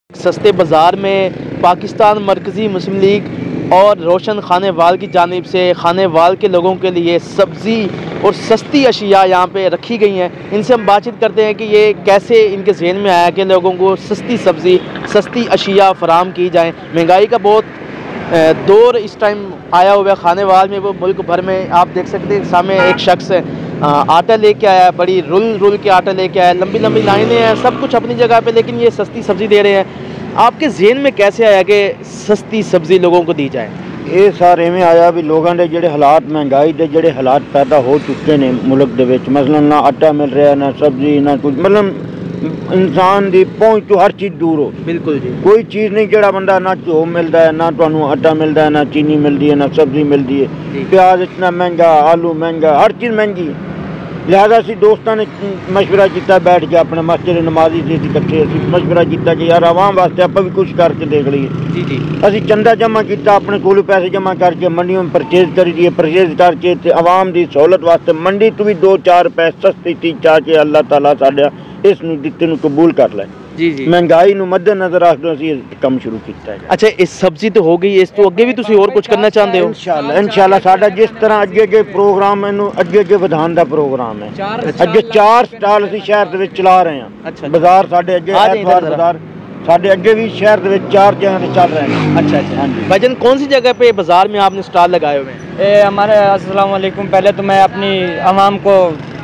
सस्ते बाज़ार में पाकिस्तान मरकज़ी मुस्लिम लीग और रोशन खानेवाल की जानिब से खानेवाल के लोगों के लिए सब्ज़ी और सस्ती अशिया यहाँ पे रखी गई हैं। इनसे हम बातचीत करते हैं कि ये कैसे इनके जहन में आया कि लोगों को सस्ती सब्ज़ी सस्ती अशिया फराम की जाएँ। महंगाई का बहुत दौर इस टाइम आया हुआ है खानेवाल में, वो मुल्क भर में आप देख सकते हैं। सामने एक शख्स आटा लेके आया, बड़ी रुल के आटा लेके आया, लंबी लंबी लाइनें हैं, सब कुछ अपनी जगह पे, लेकिन ये सस्ती सब्ज़ी दे रहे हैं। आपके जहन में कैसे आया कि सस्ती सब्ज़ी लोगों को दी जाए? ये सर इवें आया भी लोगों के जोड़े हालात महंगाई के जोड़े हालात पैदा हो चुके हैं मुल्क दे विच, मसलन ना आटा मिल रहा ना सब्जी ना कुछ, मतलब इंसान की पहुँच तो हर चीज़ दूर हो। बिल्कुल जी। कोई चीज़ नहीं जोड़ा बंदा ना घ्यो मिलता है, ना तो आटा मिलता है, ना चीनी मिलती है, ना सब्जी मिलती है, प्याज इतना महंगा, आलू महंगा, हर चीज़ महंगी है। लिहाजा असी दोस्तों ने मशवरा किया, बैठ के अपने मस्जिद नमाजी से इकट्ठे मशवरा किया कि यार आवाम वास्ते आप भी कुछ करके देख लीए। जी जी। असी चंदा जमा किया, अपने कोल पैसे जमा करके मंडियों में परचेज करी दिए, परचेज करके ते आवाम की सहूलत वास्ते मंडी तो भी 2-4 रुपए सस्ती चीज़ चाह के अल्लाह ताला साडा इस दिते नूं कबूल कर ले। जी जी। महंगाई नूं मद्देनजर रखदे असीं काम शुरू किया है। अच्छा, इस सब्जी तो हो गई, इस तो अगे भी तुसीं और कुछ करना चाहते हो? इंशाअल्लाह साडा जिस तरह अगे प्रोग्राम इनू अगे वधाउण दा प्रोग्राम है। अगे 4 स्टाल असीं शहर दे विच चला रहे हैं। अच्छा। बाजार साडे अगे ऐतवार बाजार साडे अगे भी शहर दे विच 4 जगह ते चल रहे हैं। अच्छा अच्छा। भाईजान कौन सी जगह पे बाजार में आपने स्टॉल लगाए हुए हैं? हमारे अस्सलाम वालेकुम। पहले तो मैं अपनी आवाम को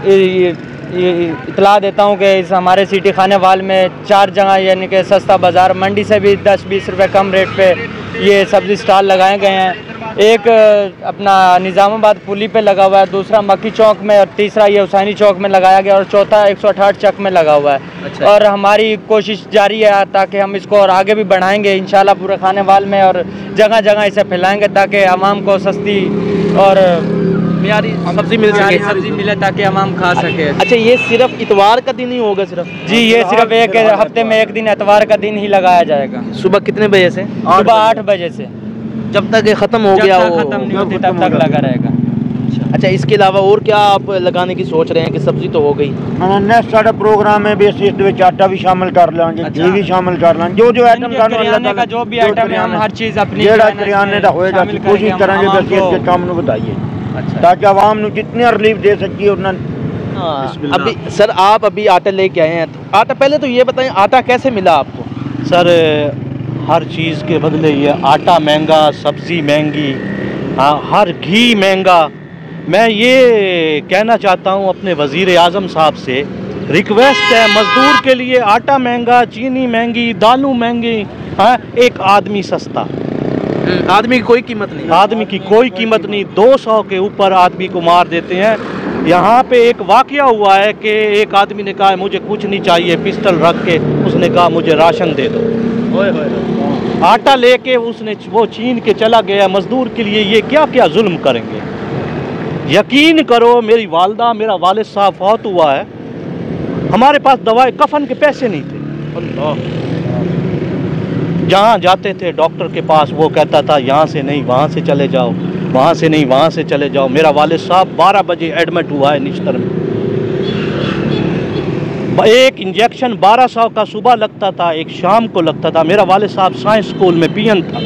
इतला देता हूँ कि इस हमारे सिटी खानेवाल में 4 जगह यानी कि सस्ता बाज़ार मंडी से भी 10-20 रुपये कम रेट पे ये सब्ज़ी स्टॉल लगाए गए हैं। एक अपना निज़ामाबाद पुली पे लगा हुआ है, दूसरा मक्की चौक में, और तीसरा ये हुसैनी चौक में लगाया गया, और चौथा 168 चक में लगा हुआ है। अच्छा। और हमारी कोशिश जारी है ताकि हम इसको और आगे भी बढ़ाएंगे इंशाल्लाह पूरे खानेवाल में, और जगह जगह इसे फैलाएंगे ताकि आवाम को सस्ती और मियारी सब्जी मिले ताकि आवाम खा सके। अच्छा, ये सिर्फ इतवार का दिन ही होगा सिर्फ? जी, ये सिर्फ एक हफ्ते में एक दिन इतवार का दिन ही लगाया जाएगा। सुबह कितने बजे से? सुबह 8 बजे से, जब तक ये ख़त्म हो गया, ख़त्म नहीं होती तब तक लगा रहेगा। अच्छा, इसके अलावा और क्या आप लगाने की सोच रहे हैं? कि सब्जी तो हो गई, नेक्स्ट साडा प्रोग्राम है भी असीं इस विच आटा भी शामिल कर लांगे, घी भी शामिल कर लांगे, जो आइटम का जो भी आइटम है हम हर चीज़ अपनी जेड़ा करियाने दा होएगा कोशिश करांगे कि असीं इसके काम नूं वधाइए। अच्छा। ताकि आवाम नूं जितनी रिलीफ दे सकिए उतना। अभी सर आप अभी आटा लेके आए हैं, तो आटा पहले तो ये बताएं आटा कैसे मिला आपको? सर हर चीज़ के बदले ये आटा महंगा, सब्ज़ी महंगी, हर घी महंगा। मैं ये कहना चाहता हूँ अपने वज़ीर आज़म साहब से, रिक्वेस्ट है, मज़दूर के लिए आटा महंगा, चीनी महंगी, दालू महंगी, एक आदमी सस्ता। आदमी की कोई कीमत नहीं, आदमी की कोई कीमत नहीं। 200 के ऊपर आदमी को मार देते हैं। यहाँ पे एक वाक़या हुआ है कि एक आदमी ने कहा मुझे कुछ नहीं चाहिए, पिस्टल रख के उसने कहा मुझे राशन दे दो। आटा लेके उसने वो छीन के चला गया। मज़दूर के लिए ये क्या क्या जुल्म करेंगे। यकीन करो, मेरी वालदा मेरा वालिद साहब फौत हुआ है, हमारे पास दवाई कफन के पैसे नहीं थे। जहाँ जाते थे डॉक्टर के पास, वो कहता था यहाँ से नहीं वहाँ से चले जाओ, वहाँ से नहीं वहाँ से चले जाओ। मेरा वालिद साहब 12 बजे एडमिट हुआ है निश्तर में। एक इंजेक्शन 1200 का सुबह लगता था, एक शाम को लगता था। मेरा वालिद साहब साइंस स्कूल में पियन था।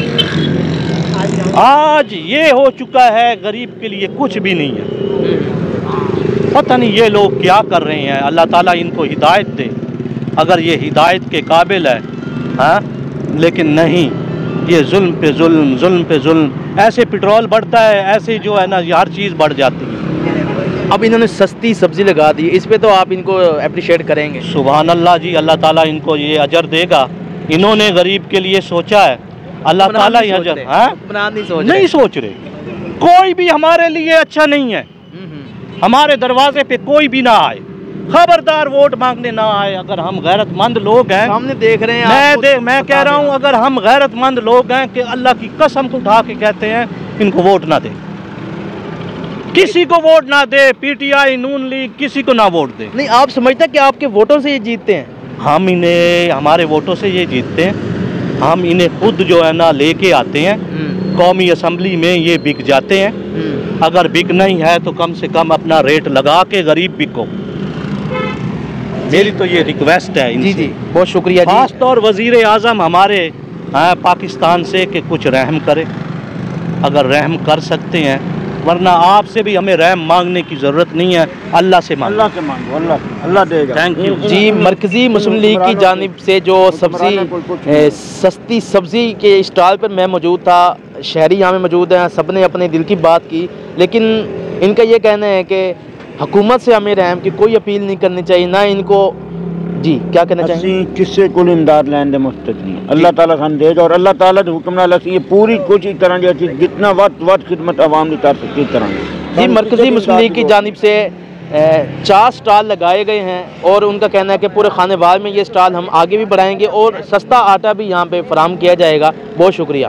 आज ये हो चुका है, गरीब के लिए कुछ भी नहीं है। पता नहीं ये लोग क्या कर रहे हैं। अल्लाह ताला इनको हिदायत दे, अगर ये हिदायत के काबिल है। हाँ, लेकिन नहीं, ये जुल्म पे जुल्म, जुल्म पे जुल्म। ऐसे पेट्रोल बढ़ता है, ऐसे जो है ना हर चीज़ बढ़ जाती है। अब इन्होंने सस्ती सब्ज़ी लगा दी, इस पे तो आप इनको अप्रिशिएट करेंगे? सुभान अल्लाह जी, अल्लाह ताला इनको ये अजर देगा। इन्होंने गरीब के लिए सोचा है, अल्लाह ताला ये अजर नहीं सोच रहे। कोई भी हमारे लिए अच्छा नहीं है। हमारे दरवाजे पे कोई भी ना आए, खबरदार वोट मांगने ना आए। अगर हम गैरतमंद लोग हैं, सामने देख रहे हैं, मैं कह रहा हूँ, अगर हम गैरतमंद लोग हैं कि अल्लाह की कसम को उठा के कहते हैं इनको वोट ना दे, किसी को वोट ना दे, पीटीआई, नून लीग, किसी को ना वोट दे। नहीं, आप समझते कि आपके वोटों से ये जीतते हैं? हम इन्हें हमारे वोटों से ये जीतते हैं। हम इन्हें खुद जो है ना लेके आते हैं, कौमी असम्बली में ये बिक जाते हैं। अगर बिक नहीं है तो कम से कम अपना रेट लगा के गरीब बिको। मेरी तो ये रिक्वेस्ट है इनसे। जी जी, बहुत शुक्रिया जी। खास तौर वज़ीर आज़म हमारे पाकिस्तान से कि कुछ रहम करे, अगर रहम कर सकते हैं, वरना आपसे भी हमें रहम मांगने की ज़रूरत नहीं है, अल्लाह से मांगो, अल्लाह देगा। थैंक यू जी। मरकज़ी मुस्लिम लीग की जानिब से जो सब्ज़ी सस्ती सब्ज़ी के स्टॉल पर मैं मौजूद था, शहरी यहाँ में मौजूद हैं, सब ने अपने दिल की बात की, लेकिन इनका ये कहना है कि हुकूमत से हमें रहम की कोई अपील नहीं करनी चाहिए, ना इनको। जी, क्या कहना चाहिए? किससे कोई इमदाद लैन दे मुस्तक नहीं, अल्लाह ताला खान देगा, और अल्लाह ताला के हुक्म नाल असीं पूरी कोशिश करांगे, जितना वक्त खिदमत आवाम की कर सकती करांगे। जी, मरकज़ी मुस्लिम लीग की जानिब से 4 स्टॉल लगाए गए हैं और उनका कहना है कि पूरे खानेवाल में ये स्टॉल हम आगे भी बढ़ाएंगे और सस्ता आटा भी यहाँ पे फराहम किया जाएगा। बहुत शुक्रिया।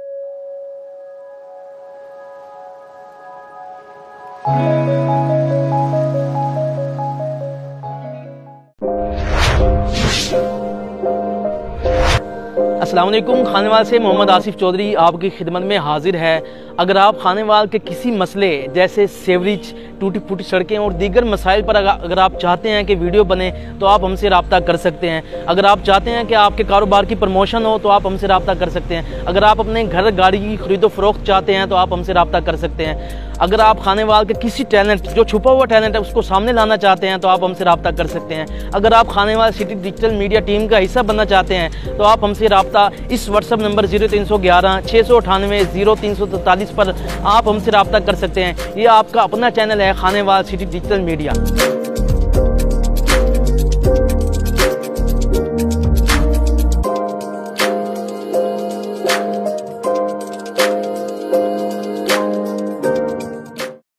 अस्सलाम वालेकुम। खानेवाल से मोहम्मद आसिफ चौधरी आपकी खिदमत में हाजिर है। अगर आप खानेवाल के किसी मसले जैसे सेवरेज, टूटी फूटी सड़कें और दीगर मसाइल पर अगर आप चाहते हैं कि वीडियो बने तो आप हमसे रब्ता कर सकते हैं। अगर आप चाहते हैं कि आपके कारोबार की प्रमोशन हो तो आप हमसे रब्ता कर सकते हैं। अगर आप अपने घर गाड़ी की खरीदो फरोख्त चाहते हैं तो आप हमसे रब्ता कर सकते हैं। अगर आप खानेवाल के किसी टैलेंट, जो छुपा हुआ टैलेंट है, उसको सामने लाना चाहते हैं तो आप हमसे रब्ता कर सकते हैं। अगर आप Khanewal city digital media team का हिस्सा बनना चाहते हैं तो आप हमसे रब्ता इस व्हाट्सएप नंबर 0311 698 0343 पर आप हमसे रब्ता कर सकते हैं। ये आपका अपना चैनल है खानेवाल सिटी डिजिटल मीडिया।